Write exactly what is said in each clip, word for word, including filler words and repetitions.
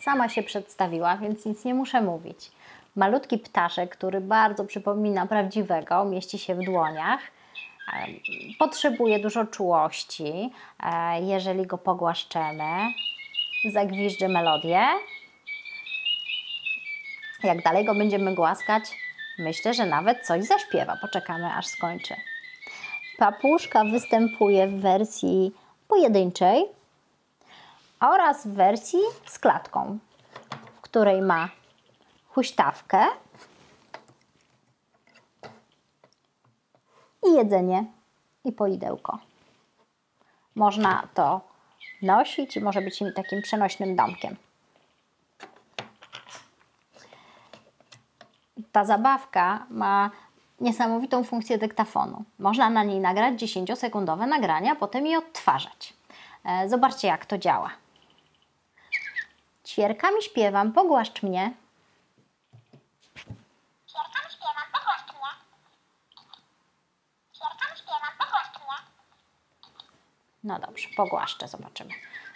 sama się przedstawiła, więc nic nie muszę mówić. Malutki ptaszek, który bardzo przypomina prawdziwego, mieści się w dłoniach. Potrzebuje dużo czułości. Jeżeli go pogłaszczemy, zagwiżdży melodię. Jak dalej go będziemy głaskać, myślę, że nawet coś zaśpiewa. Poczekamy, aż skończy. Papuszka występuje w wersji pojedynczej oraz w wersji z klatką, w której ma huśtawkę i jedzenie i poidełko. Można to nosić i może być takim przenośnym domkiem. Ta zabawka ma niesamowitą funkcję dyktafonu. Można na niej nagrać dziesięciosekundowe nagrania, a potem je odtwarzać. Zobaczcie, jak to działa. Ćwierkami śpiewam, pogłaszcz mnie. Ćwierkami śpiewam, pogłaszcz mnie. Ćwierkami śpiewam, pogłaszcz mnie. No dobrze, pogłaszczę, zobaczymy.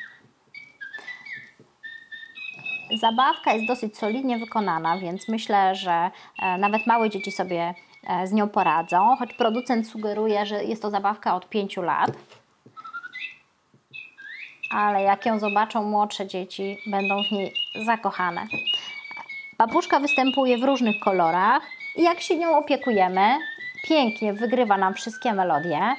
Zabawka jest dosyć solidnie wykonana, więc myślę, że nawet małe dzieci sobie z nią poradzą, choć producent sugeruje, że jest to zabawka od pięciu lat. Ale jak ją zobaczą młodsze dzieci, będą w niej zakochane. Papuszka występuje w różnych kolorach i jak się nią opiekujemy, pięknie wygrywa nam wszystkie melodie.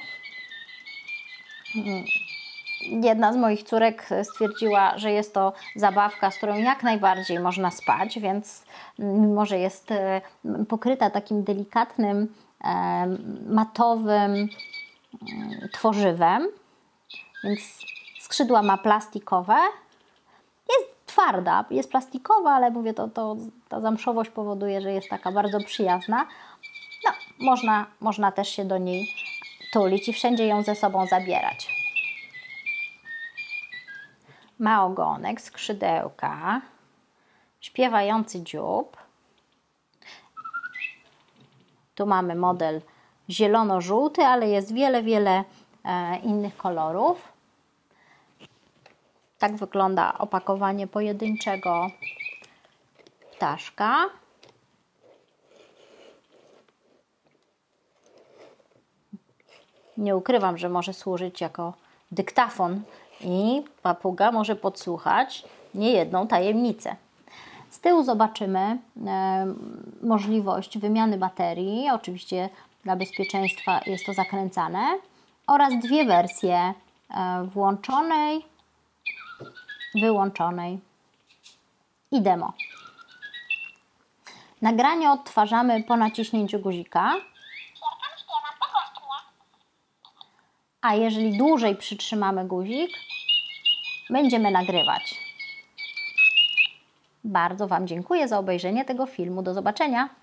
Jedna z moich córek stwierdziła, że jest to zabawka, z którą jak najbardziej można spać, więc mimo, że jest pokryta takim delikatnym, matowym tworzywem, więc skrzydła ma plastikowe, jest twarda, jest plastikowa, ale mówię, to, to ta zamszowość powoduje, że jest taka bardzo przyjazna. No, można, można też się do niej tulić i wszędzie ją ze sobą zabierać. Ma ogonek, skrzydełka, śpiewający dziób. Tu mamy model zielono-żółty, ale jest wiele, wiele e, innych kolorów. Tak wygląda opakowanie pojedynczego ptaszka. Nie ukrywam, że może służyć jako dyktafon i papuga może podsłuchać niejedną tajemnicę. Z tyłu zobaczymy e, możliwość wymiany baterii. Oczywiście dla bezpieczeństwa jest to zakręcane. Oraz dwie wersje e, włączonej, wyłączonej i demo. Nagranie odtwarzamy po naciśnięciu guzika. A jeżeli dłużej przytrzymamy guzik, będziemy nagrywać. Bardzo Wam dziękuję za obejrzenie tego filmu. Do zobaczenia!